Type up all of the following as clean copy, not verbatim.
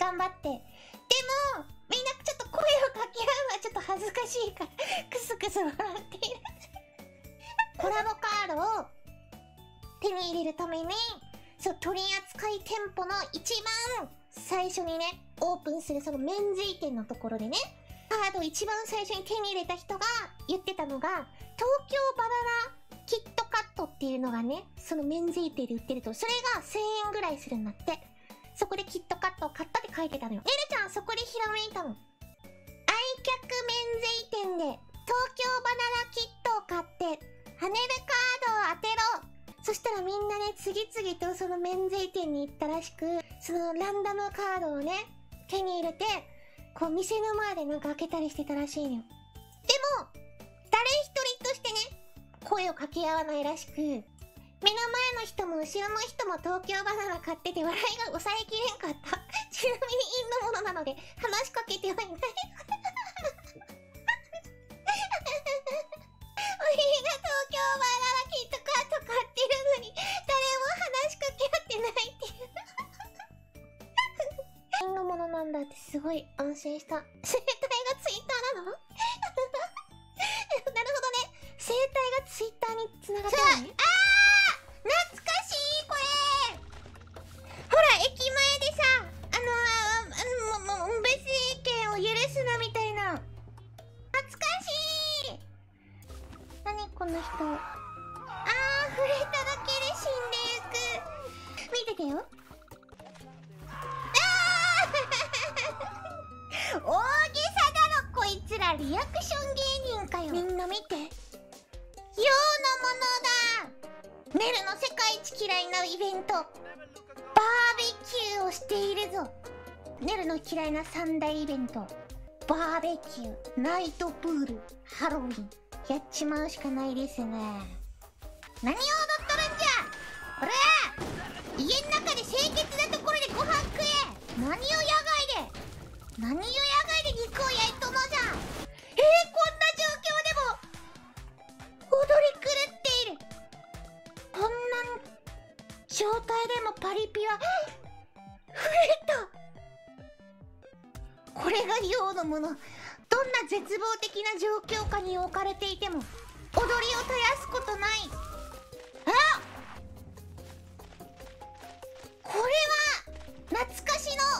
頑張って。でも、みんなちょっと声を掛け合うのはちょっと恥ずかしいから、クスクス笑っている。コラボカードを手に入れるために、そう、取扱店舗の一番最初にね、オープンするその免税店のところでね、カードを一番最初に手に入れた人が言ってたのが、東京バナナキットカットっていうのがね、その免税店で売ってると、それが1000円ぐらいするんだって。そこでキットカットを買ったって書いてたのよ。ねるちゃんそこでひらめいたの。愛客免税店で東京バナナキットを買って、跳ねるカードを当てろ。そしたらみんなね、次々とその免税店に行ったらしく、そのランダムカードをね、手に入れて、こう店の前でなんか開けたりしてたらしいのよ。でも、誰一人としてね、声を掛け合わないらしく、目の前の人も後ろの人も東京バナナ買ってて笑いが抑えきれんかった。ちなみに陰のものなので話しかけてはいない。俺が東京バナナキットカット買ってるのに誰も話しかけ合ってないっていう。陰のものなんだってすごい安心した。生態がツイッターなの？なるほどね。生態がツイッターに繋がってるね。懐かしいこれ。ほら駅前でさ、別意見を許すなみたいな。懐かしい。何この人。触れただけで死んでゆく。見ててよ。大げさだろこいつら。リアクション芸人かよ。みんな見て。世のものだ。ネルの世界一嫌いなイベント、バーベキューをしているぞ。ネルの嫌いな3大イベント、バーベキュー、ナイトプール、ハロウィン。やっちまうしかないですね。何を踊っとるんじゃ。これ家の中で清潔なところでご飯食え。何を野外で肉を焼いとんのじゃ。こんな状況でも踊り狂っている。こんな状態でもパリピは増えた。これが世のもの。どんな絶望的な状況下に置かれていても踊りを絶やすことない。これは懐かしの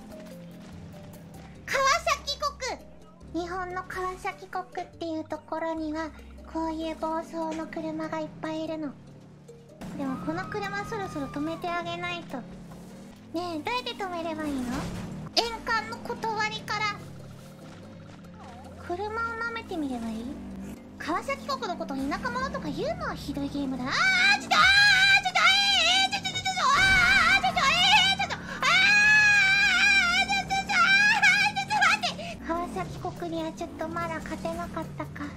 川崎国。日本の川崎国っていうところにはこういう暴走の車がいっぱいいるの。でもこの車そろそろ止めてあげないと。ねえ、どうやって止めればいいの？円環の断りから車を舐めてみればいい？川崎国のことを田舎者とか言うのはひどいゲームだ。川崎国にはちょっとまだ勝てなかったか。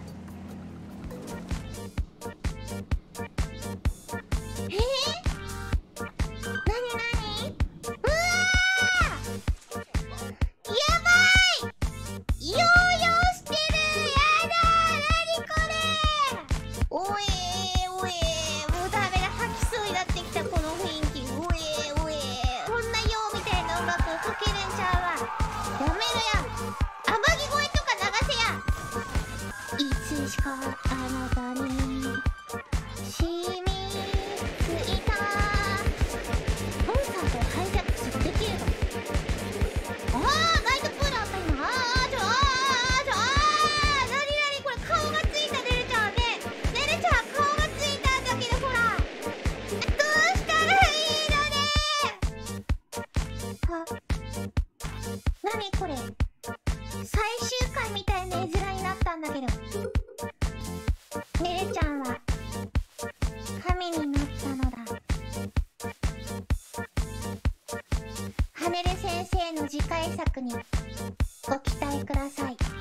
何これ、最終回みたいな絵面になったんだけど。ねるちゃんは神になったのだ。はねる先生の次回作にご期待ください。